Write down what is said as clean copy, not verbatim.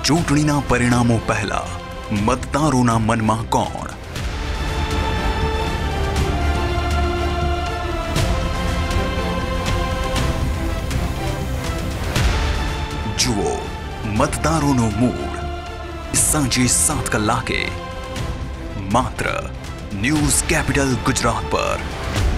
ચૂંટણીના પરિણામો પહેલા મતદારોના મનમાં કોણ? જુઓ મતદારોનો મૂડ સાંજે 7 કલાકે માત્ર ન્યૂઝ કેપિટલ ગુજરાત પર।